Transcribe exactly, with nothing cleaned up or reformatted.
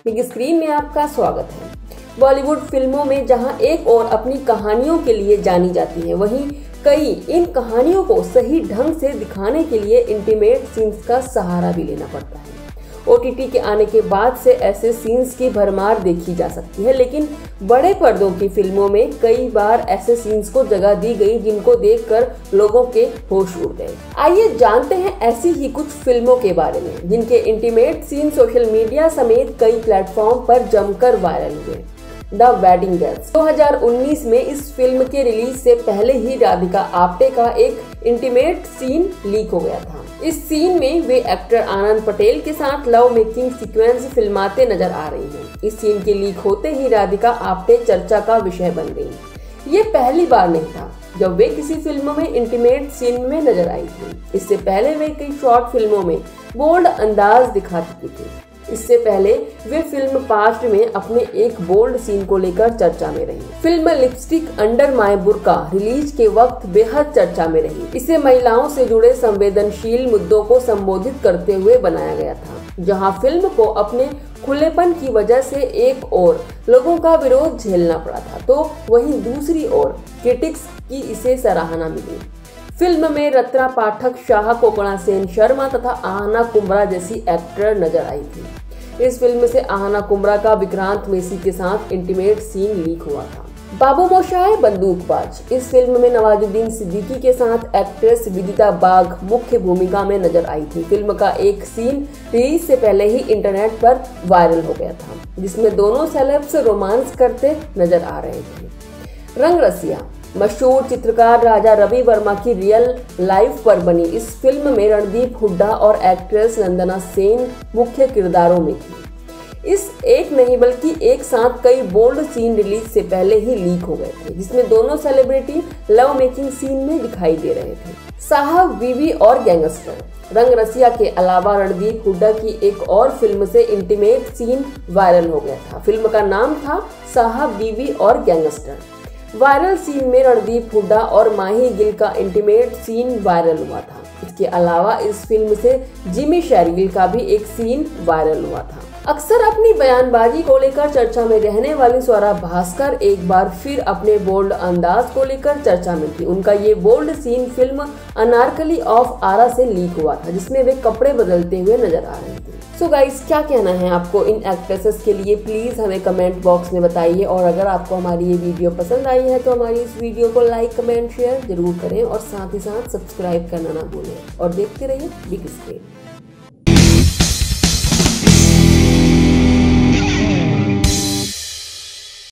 Big screen में आपका स्वागत है। बॉलीवुड फिल्मों में जहां एक और अपनी कहानियों के लिए जानी जाती है, वहीं कई इन कहानियों को सही ढंग से दिखाने के लिए इंटीमेट सीन्स का सहारा भी लेना पड़ता है। ओटीटी के आने के बाद से ऐसे सीन्स की भरमार देखी जा सकती है, लेकिन बड़े पर्दों की फिल्मों में कई बार ऐसे सीन्स को जगह दी गई जिनको देखकर लोगों के होश उड़ गए। आइए जानते हैं ऐसी ही कुछ फिल्मों के बारे में जिनके इंटीमेट सीन सोशल मीडिया समेत कई प्लेटफॉर्म पर जमकर वायरल हुए। द वेडिंग गर्ल्स दो हज़ार उन्नीस में इस फिल्म के रिलीज से पहले ही राधिका आप्टे का एक इंटीमेट सीन लीक हो गया था। इस सीन में वे एक्टर आनंद पटेल के साथ लव मेकिंग सीक्वेंस फिल्माते नजर आ रही हैं। इस सीन के लीक होते ही राधिका आप्टे चर्चा का विषय बन गई। ये पहली बार नहीं था जब वे किसी फिल्म में इंटीमेट सीन में नजर आई थी। इससे पहले वे कई शॉर्ट फिल्मों में बोल्ड अंदाज दिखा चुकी थी। इससे पहले वे फिल्म पास्ट में अपने एक बोल्ड सीन को लेकर चर्चा में रही। Film lipstick under my Burkha release के वक्त बेहद चर्चा में रही। इसे महिलाओं से जुड़े संवेदनशील मुद्दों को संबोधित करते हुए बनाया गया था, जहां फिल्म को अपने खुलेपन की वजह से एक ओर लोगों का विरोध झेलना पड़ा था, तो वहीं दूसरी ओर क्रिटिक्स की इसे सराहना मिली। फिल्म में रत्ना पाठक, शाह कोकणा सेन शर्मा तथा आहना कुंबरा जैसी एक्टर नजर आई थी। इस फिल्म से आहना कुंबरा का विक्रांत मेसी के साथ इंटीमेट सीन लीक हुआ था। बाबू मोशाय बंदूकबाज इस फिल्म में नवाजुद्दीन सिद्दीकी के साथ एक्ट्रेस विदिता बाघ मुख्य भूमिका में नजर आई थी। फिल्म का एक सीन रिलीज से पहले ही इंटरनेट पर वायरल हो गया था, जिसमें दोनों सेलेब्स रोमांस करते नजर आ रहे थे। रंग रसिया मशहूर चित्रकार राजा रवि वर्मा की रियल लाइफ पर बनी इस फिल्म में रणदीप हुड्डा और एक्ट्रेस नंदना सेन मुख्य किरदारों में थी। इस एक नहीं बल्कि एक साथ कई बोल्ड सीन रिलीज से पहले ही लीक हो गए थे, जिसमें दोनों सेलिब्रिटी लव मेकिंग सीन में दिखाई दे रहे थे। साहब, बीवी और गैंगस्टर रंग रसिया के अलावा रणदीप हुड्डा की एक और फिल्म से इंटीमेट सीन वायरल हो गया था। फिल्म का नाम था साहब, बीवी और गैंगस्टर। वायरल सीन में रणदीप हुड्डा और माही गिल का इंटीमेट सीन वायरल हुआ था। इसके अलावा इस फिल्म से जिमी शेरगिल का भी एक सीन वायरल हुआ था। अक्सर अपनी बयानबाजी को लेकर चर्चा में रहने वाली स्वरा भास्कर एक बार फिर अपने बोल्ड अंदाज को लेकर चर्चा में थी। उनका ये bold scene film Anarkali of Arrah से लीक हुआ था, जिसमें वे कपड़े बदलते हुए नजर आ रहे थे। सो so गाइस, क्या कहना है आपको इन एक्ट्रेसेस के लिए, प्लीज हमें कमेंट बॉक्स में बताइए। और अगर आपको हमारी ये वीडियो पसंद आई है तो हमारी इस वीडियो को लाइक, कमेंट, शेयर जरूर करें और साथ ही साथ सब्सक्राइब करना ना भूलें। और देखते रहिए बिग स्क्रीन।